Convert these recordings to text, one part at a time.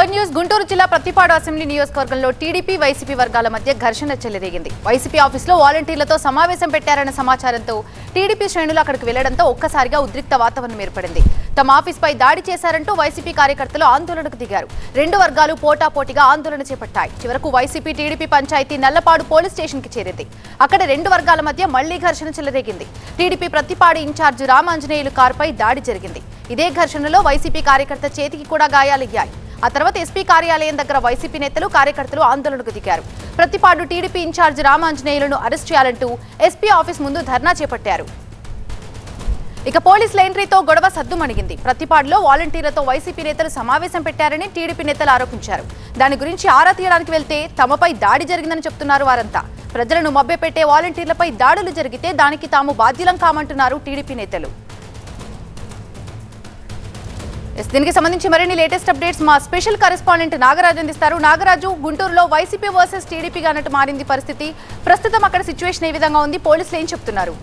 Word news Guntur జిల్లా Prathipadu assembly నియోజకవర్గంలో TDP YCP వర్గాల మధ్య ఘర్షణ చెలరేగింది. వైసీపీ ఆఫీసులో వాలంటీర్లతో సమావేశం పెట్టారన్న సమాచారంతో టీడీపీ శ్రేణులు అక్కడికి వెళ్లడంతో ఒక్కసారిగా ఉద్రిక్త వాతావరణం ఏర్పడింది. తమ ఆఫీస్పై దాడి చేశారంటూ వైసీపీ కార్యకర్తలు ఆందోళనకు దిగారు. రెండు వర్గాలు పోటాపోటీగా ఆందోళన చేపట్టాయి. చివరకు YCP TDP panchayat Nallapadu police station కి చేరింది. అక్కడ రెండు వర్గాల మధ్య మళ్లీ ఘర్షణ చెలరేగింది. టీడీపీ ప్రతిపాడు ఇన్ఛార్జ్ రామాంజనేయులు కారుపై దాడి జరిగింది. ఇదే ఘర్షణలో వైసీపీ కార్యకర్త చేతికి కూడా గాయాలయ్యాయి. ఆ తర్వాత ఎస్పీ కార్యాలయం దగ్గర వైసీపీ నేతలు కార్యకర్తలు ఆందోళనకు దిగారు. ప్రతిపాడు టీడీపీ ఇన్ఛార్జ్ రామాంజనేయులను అరెస్ట్ చేయాలంటూ ఎస్పీ ఆఫీస్ ముందు ధర్నా చేపట్టారు. ఇక పోలీసుల ఎంట్రీతో గొడవ సద్దుమణిగింది. ప్రతిపాడులో వాలంటీర్లతో వైసీపీ నేతలు సమావేశం పెట్టారని టీడీపీ నేతలు ఆరోపించారు. దాని గురించి ఆరా తీయడానికి వెళ్తే తమపై దాడి జరిగిందని చెప్తున్నారు వారంతా. ప్రజలను మభ్యపెట్టే వాలంటీర్లపై దాడులు జరిగితే దానికి తాము బాధ్యులం కామంటున్నారు టీడీపీ నేతలు. దీనికి సంబంధించి మరిన్ని లేటెస్ట్ అప్డేట్స్ మా స్పెషల్ కరెస్పాండెంట్ నాగరాజు అందిస్తారు. నాగరాజు, గుంటూరులో వైసీపీ వర్సెస్ టీడీపీగా అన్నట్టు మారింది పరిస్థితి. ప్రస్తుతం అక్కడ సిచ్యువేషన్ ఏ విధంగా ఉంది? పోలీసులు ఏం చెప్తున్నారు?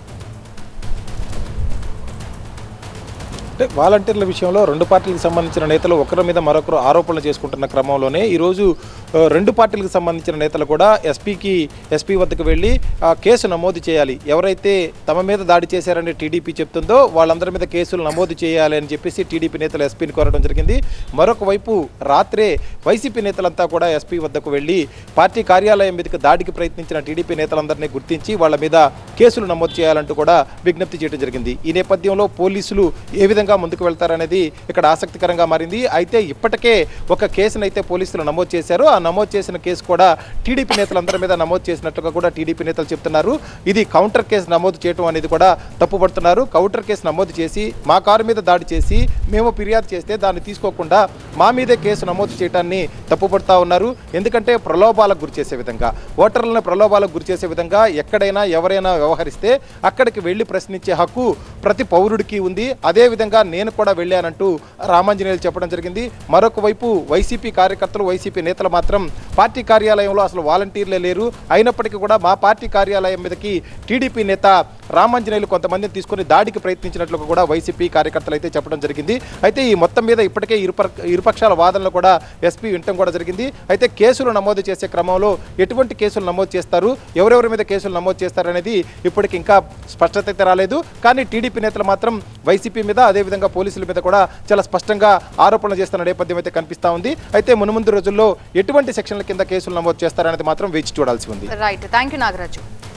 అంటే వాలంటీర్ల విషయంలో రెండు పార్టీలకు సంబంధించిన నేతలు ఒకరి మీద మరొకరు ఆరోపణలు చేసుకుంటున్న క్రమంలోనే ఈరోజు రెండు పార్టీలకు సంబంధించిన నేతలు కూడా ఎస్పీ వద్దకు వెళ్ళి కేసు నమోదు చేయాలి, ఎవరైతే తమ మీద దాడి చేశారని టీడీపీ చెప్తుందో వాళ్ళందరి మీద కేసులు నమోదు చేయాలి అని చెప్పేసి టీడీపీ నేతలు ఎస్పీని కోరడం జరిగింది. మరొక వైపు రాత్రే వైసీపీ నేతలంతా కూడా ఎస్పీ వద్దకు వెళ్ళి పార్టీ కార్యాలయం మీదకి దాడికి ప్రయత్నించిన టీడీపీ నేతలందరినీ గుర్తించి వాళ్ళ మీద కేసులు నమోదు చేయాలంటూ కూడా విజ్ఞప్తి చేయడం జరిగింది. ఈ నేపథ్యంలో పోలీసులు ఏ విధంగా ముందుకు వెళ్తారనేది ఇక్కడ ఆసక్తికరంగా మారింది. అయితే ఇప్పటికే ఒక కేసునైతే పోలీసులు నమోదు చేశారు. ఆ నమోదు చేసిన కేసు కూడా టీడీపీ నేతలందరి మీద నమోదు చేసినట్లుగా కూడా టీడీపీ నేతలు చెప్తున్నారు. ఇది కౌంటర్ కేసు నమోదు చేయడం అనేది కూడా తప్పుపడుతున్నారు. కౌంటర్ కేసు నమోదు చేసి మా కారు మీద దాడి చేసి మేము ఫిర్యాదు చేస్తే దాన్ని తీసుకోకుండా మా మీదే కేసు నమోదు చేయడాన్ని తప్పుపడుతూ ఉన్నారు. ఎందుకంటే ప్రలోభాలకు గురి చేసే విధంగా, ఓటర్లను ప్రలోభాలకు గురి చేసే విధంగా ఎక్కడైనా ఎవరైనా వ్యవహరిస్తే అక్కడికి వెళ్ళి ప్రశ్నించే హక్కు ప్రతి పౌరుడికి ఉంది. అదేవిధంగా నేను కూడా వెళ్ళానంటూ రామాంజనేయులు చెప్పడం జరిగింది. మరొక వైపు వైసీపీ కార్యకర్తలు, వైసీపీ నేతలు మాత్రం పార్టీ కార్యాలయంలో అసలు వాలంటీర్లే లేరు, అయినప్పటికీ కూడా మా పార్టీ కార్యాలయం మీదకి టీడీపీ నేత రామాంజనేయులు కొంతమందిని తీసుకుని దాడికి ప్రయత్నించినట్లు కూడా వైసీపీ కార్యకర్తలు అయితే చెప్పడం జరిగింది. అయితే ఈ మొత్తం మీద ఇప్పటికే ఇరుపక్షాల వాదనలు కూడా ఎస్పీ వినటం కూడా జరిగింది. అయితే కేసులు నమోదు చేసే క్రమంలో ఎటువంటి కేసులు నమోదు చేస్తారు, ఎవరెవరి మీద కేసులు నమోదు చేస్తారు అనేది ఇప్పటికి ఇంకా స్పష్టత అయితే రాలేదు. కానీ టీడీపీ నేతలు మాత్రం వైసీపీ మీద అదేవిధంగా పోలీసుల మీద కూడా చాలా స్పష్టంగా ఆరోపణలు చేస్తున్న నేపథ్యం అయితే కనిపిస్తూ ఉంది. అయితే మున్ముందు రోజుల్లో ఎటువంటి సెక్షన్ల కింద కేసులు నమోదు చేస్తారనేది మాత్రం వేచి చూడాల్సి ఉంది. Right, thank you Nagaraju.